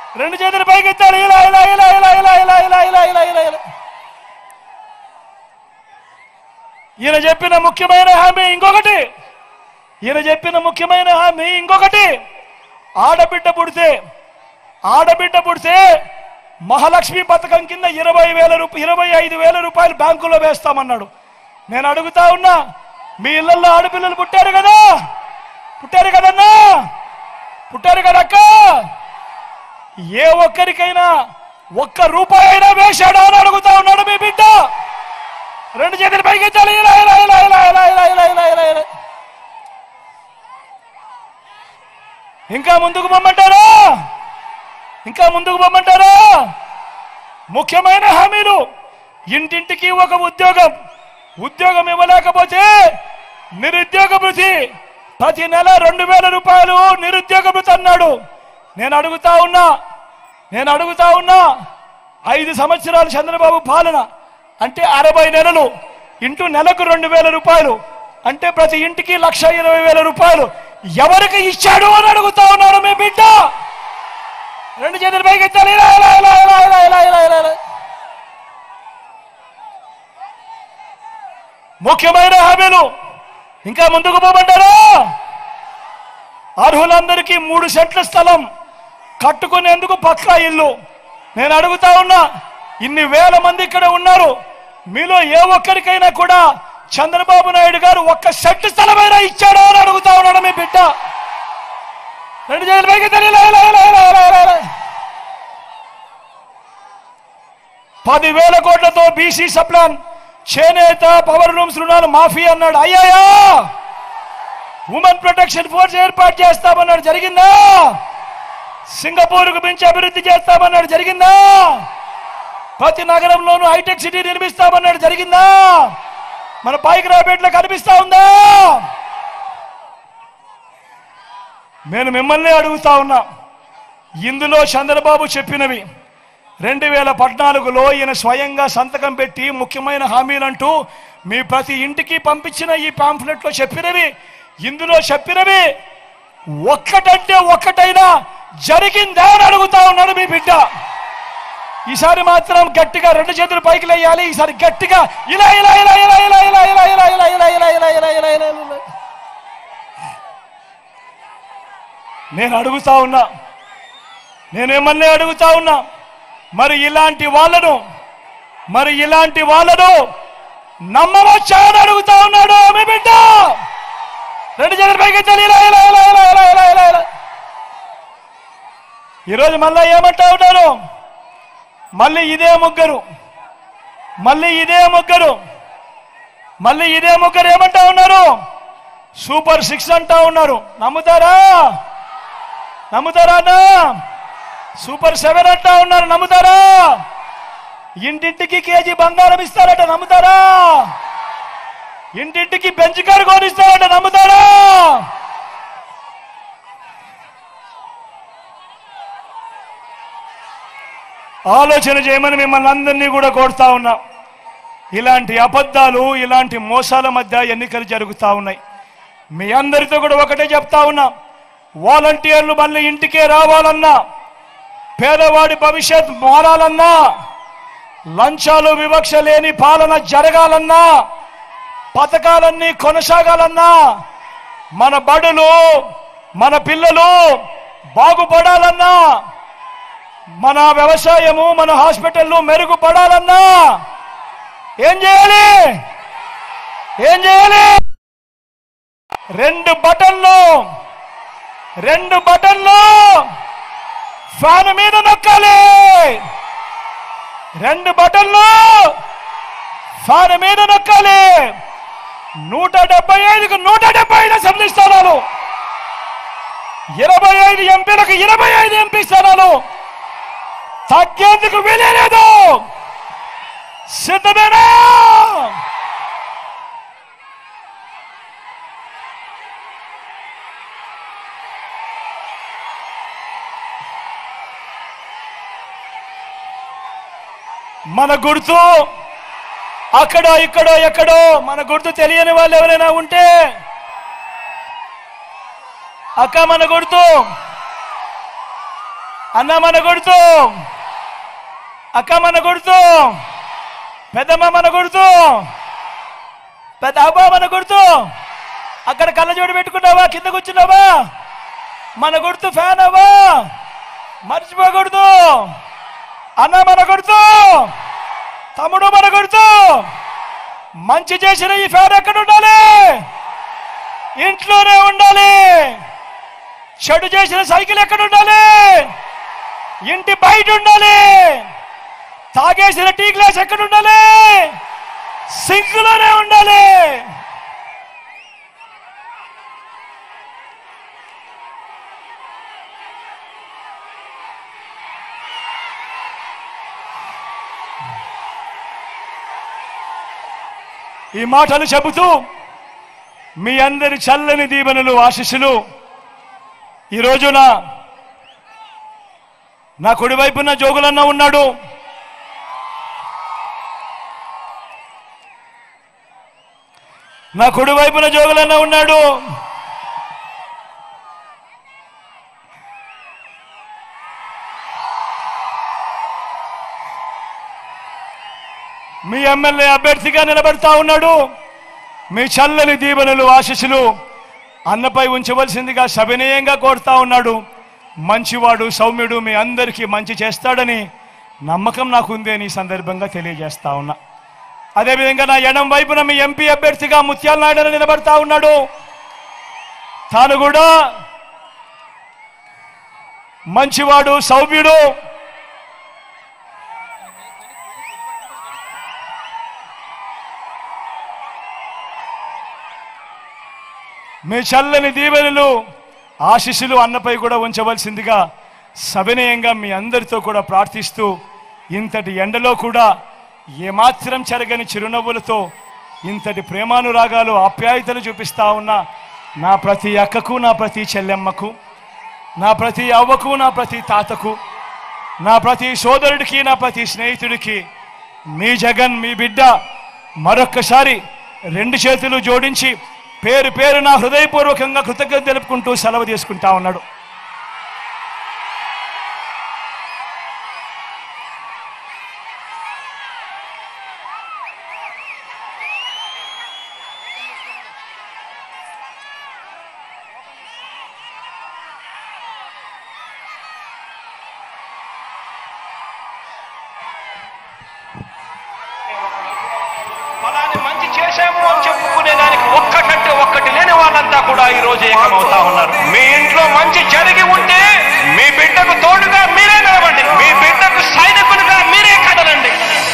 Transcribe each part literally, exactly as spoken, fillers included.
రెండు చేతులు పైకెత్తాలి. ఇలా ఇలా ఇలా ఇలా ఇలా ఇలా ఇలా ఇలా ఇలా ఇలా ఇలా ఈయన చెప్పిన ముఖ్యమైన హామీ ఇంకొకటి ఈయన చెప్పిన ముఖ్యమైన హామీ ఇంకొకటి ఆడబిడ్డ పుడితే ఆడబిడ్డ పుడితే మహాలక్ష్మి పథకం కింద ఇరవై వేల రూపాయలు ఇరవై ఐదు వేల రూపాయలు బ్యాంకులో వేస్తామన్నాడు. నేను అడుగుతా ఉన్నా, మీ ఇళ్లలో ఆడపిల్లలు పుట్టారు కదా పుట్టారు కదన్నా పుట్టారు కదక్క, ఏ ఒక్కరికైనా ఒక్క రూపాయి అయినా వేశాడా అని అడుగుతా ఉన్నాడు మీ బిడ్డ. రెండు చేతులు పైకెత్తాలి. ఇలా ఇలా ఇలా ఇలా ఇలా ఇలా ఇలా ఇలా ఇలా ఇలా ఇంకా ముందుకు పొమ్మంటారా ఇంకా ముందుకు పొమ్మంటారా ముఖ్యమైన హామీలు ఇంటింటికి ఒక ఉద్యోగం ఉద్యోగం ఇవ్వలేకపోతే నిరుద్యోగ భృతి ప్రతి నెల రెండు వేల రూపాయలు నిరుద్యోగ భృతి అన్నాడు. నేను అడుగుతా ఉన్నా నేను అడుగుతా ఉన్నా ఐదు సంవత్సరాలు చంద్రబాబు పాలన అంటే అరవై నెలలు ఇంటూ నెలకు రెండు వేల రూపాయలు అంటే ప్రతి ఇంటికి లక్ష ఇరవై వేల రూపాయలు ఎవరికి ఇచ్చాడు అని అడుగుతా ఉన్నాడు మీ బిడ్డ. రెండు చేతులు పైకెత్తాలి. ఇలా ఇలా ఇలా ఇలా ఇలా ఇలా ఇలా ఇలా ఇలా ముఖ్యమైన హామీలు ఇంకా ముందుకు పోమంటారా? అర్హులందరికీ మూడు సెంట్ల స్థలం కట్టుకునేందుకు పక్కా ఇల్లు. నేను అడుగుతా ఉన్నా, ఇన్ని వేల మంది ఇక్కడ ఉన్నారు, మీలో ఏ ఒక్కరికైనా కూడా చంద్రబాబు నాయుడు గారు ఒక్క సెంట్ స్థలమైనా ఇచ్చాడో అని అడుగుతా ఉన్నాడు మీ బిడ్డ. రెండు చేతులు పైకెత్తాలి. పదివేల కోట్లతో బీసీ సప్లాన్ చేనేత పవర్ లూమ్స్ రుణాలు మాఫీ అన్నాడు. అయ్యాయా? ఉమెన్ ప్రొటెక్షన్ ఫోర్స్ ఏర్పాటు చేస్తామన్నాడు, జరిగిందా? సింగపూర్కు మించి అభివృద్ధి చేస్తామన్నాడు, జరిగిందా? ప్రతి నగరంలోనూ హైటెక్ సిటీ నిర్మిస్తామన్నాడు, జరిగిందా? మన పైకిరాపేటలో కనిపిస్తా ఉందా? నేను మిమ్మల్ని అడుగుతా ఉన్నా, ఇందులో చంద్రబాబు చెప్పినవి రెండు వేల పద్నాలుగులో ఈయన స్వయంగా సంతకం పెట్టి ముఖ్యమైన హామీలంటూ మీ ప్రతి ఇంటికి పంపించిన ఈ పాంఫ్లెట్ లో చెప్పినవి, ఇందులో చెప్పినవి ఒక్కటంటే ఒక్కటైనా జరిగిందా అని అడుగుతా ఉన్నాడు మీ బిడ్డ. ఈసారి మాత్రం గట్టిగా రెండు చేతులు పైకి లేయాలి. ఈసారి గట్టిగా ఇలా ఇలా ఇలా ఇలా ఇలా ఇలా ఇలా ఇలా ఇలా ఇలా ఇలా ఇలా ఇలా ఇలా ఇలా ఇలా నేను అడుగుతా ఉన్నా నేనేమన్నా అడుగుతా ఉన్నా మరి ఇలాంటి వాళ్ళను మరి ఇలాంటి వాళ్ళను నమ్మవచ్చా అని అడుగుతా ఉన్నాడు మీ బిడ్డ. రెండు చేతులు పైకి ఎత్తాలి. ఇలా ఇలా ఇలా ఇలా ఇలా ఇలా ఇలా ఇలా ఈరోజు మళ్ళా ఏమంటా ఉన్నారు? మళ్ళీ ఇదే ముగ్గురు మళ్ళీ ఇదే ముగ్గురు మళ్ళీ ఇదే ముగ్గురు ఏమంటా ఉన్నారు? సూపర్ సిక్స్ అంటా ఉన్నారు. నమ్ముతారా? నమ్ముతారా అన్నా? సూపర్ సెవెన్ అంటా ఉన్నారు, నమ్ముతారా? ఇంటింటికి కేజీ బంగారం ఇస్తారట, నమ్ముతారా? ఇంటింటికి బెంచ్ కారు కొనిస్తారట, నమ్ముతారా? ఆలోచన చేయమని మిమ్మల్ని అందరినీ కూడా కోరుతా ఉన్నా. ఇలాంటి అబద్ధాలు ఇలాంటి మోసాల మధ్య ఎన్నికలు జరుగుతూ ఉన్నాయి. మీ అందరితో కూడా ఒకటే చెప్తా ఉన్నా, వాలంటీర్లు మళ్ళీ ఇంటికే రావాలన్నా, పేదవాడి భవిష్యత్ మారాలన్నా, లంచాలు వివక్ష లేని పాలన జరగాలన్నా, పథకాలన్నీ కొనసాగాలన్నా, మన బడులు మన పిల్లలు బాగుపడాలన్నా, మన వ్యవసాయము మన హాస్పిటల్లు మెరుగుపడాలన్నా ఏం చేయాలి? ఏం చేయాలి? రెండు బటన్లు రెండు బటన్లు ఫ్యాన్ మీద నొక్కాలి. రెండు బటన్లు ఫ్యాన్ మీద నొక్కాలి. నూట డెబ్బై ఐదుకు నూట డెబ్బై ఐదు అసెంబ్లీ స్థానాలు, ఇరవై ఐదు ఎంపీలకు ఇరవై ఐదు ఎంపీ స్థానాలు తగ్గేందుకు వీలేదు. సిద్ధమేనా? మన గుర్తు అక్కడ ఇక్కడో ఎక్కడో మన గుర్తు తెలియని వాళ్ళు ఎవరైనా ఉంటే, అక్క మన గుర్తు అన్న మన గుర్తు, అక్క మన గుర్తు, పెద్దమ్మ మన గుర్తు, పెద్ద అబ్బా మన గుర్తు. అక్కడ కళ్ళజోడు పెట్టుకున్నావా, కింద కూర్చున్నావా? మన గుర్తు ఫ్యాన్ అవ్వా, మర్చిపోకూడదు. అన్న మన గుర్తు, తమ్ముడు మన గుర్తు. మంచి చేసిన ఈ ఫ్యాన్ ఎక్కడ ఉండాలి? ఇంట్లోనే ఉండాలి. చెడు చేసిన సైకిల్ ఎక్కడ ఉండాలి? ఇంటి బయట ఉండాలి. తాగేసిన టీ గ్లాస్ ఎక్కడ ఉండాలి? సింక్లోనే ఉండాలి. ఈ మాటలు చెబుతూ మీ అందరి చల్లని దీవెనలు, ఆశీస్సులు ఈ రోజున నా కుడివైపున జోగులన్న ఉన్నాడు. నా కుడివైపున జోగులన్న ఉన్నాడు. మీ ఎమ్మెల్యే అభ్యర్థిగా నిలబడతా ఉన్నాడు. మీ చల్లని దీవెనలు, ఆశీస్సులు అన్నపై ఉంచవలసిందిగా సవినయంగా కోరుతా ఉన్నాడు. మంచివాడు, సౌమ్యుడు, మీ అందరికీ మంచి చేస్తాడని నమ్మకం నాకు ఉంది అని సందర్భంగా తెలియజేస్తా ఉన్నా. అదేవిధంగా నా ఎడం వైపున మీ ఎంపీ అభ్యర్థిగా ముత్యాల నాయుడు నిలబడతా ఉన్నాడు. తాను కూడా మంచివాడు, సౌమ్యుడు, మీ చల్లని దీవెనలు, ఆశీస్సులు అన్నపై కూడా ఉంచవలసిందిగా సవినయంగా మీ అందరితో కూడా ప్రార్థిస్తూ, ఇంతటి ఎండలో కూడా ఏమాత్రం చెరగని చిరునవ్వులతో ఇంతటి ప్రేమానురాగాలు, ఆప్యాయతలు చూపిస్తా ఉన్న నా ప్రతి అక్కకు, నా ప్రతి చెల్లెమ్మకు, నా ప్రతి అవ్వకు, నా ప్రతి తాతకు, నా ప్రతి సోదరుడికి, నా ప్రతి స్నేహితుడికి మీ జగన్, మీ బిడ్డ మరొక్కసారి రెండు చేతులు జోడించి పేరు పేరు నా హృదయపూర్వకంగా కృతజ్ఞత తెలుపుకుంటూ సెలవు తీసుకుంటా ఉన్నాడు. మంచి చేశాము అని చెప్పుకునే దానికి ఒక్కటంటే ఒక్కటి లేని వాళ్ళంతా కూడా ఈ రోజు ఏకమవుతా ఉన్నారు. మీ ఇంట్లో మంచి జరిగి ఉంటే మీ బిడ్డకు తోడుగా మీరే నిలవండి. మీ బిడ్డకు సైనికులుగా మీరే కదలండి.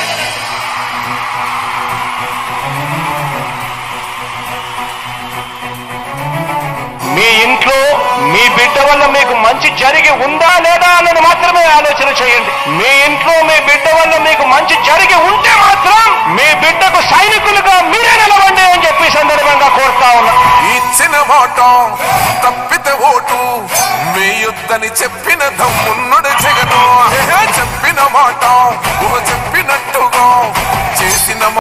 మీ ఇంట్లో మీ బిడ్డ వల్ల మీకు మంచి జరిగి ఉందా లేదా అన్నది మాత్రమే ఆలోచన చేయండి. మీ ఇంట్లో మీ బిడ్డ వల్ల మీకు మంచి జరిగి ఉంటే మాత్రం మీ బిడ్డకు సైనికులుగా మీరే నిలవండి అని చెప్పి సందర్భంగా కోరుతా ఉన్నా. ఇచ్చిన మాట తప్పితే ఓటు మీ యుద్ధని చెప్పిన దమ్మున్నడు జగను. చెప్పిన మాట చెప్పినట్టుగా చేసిన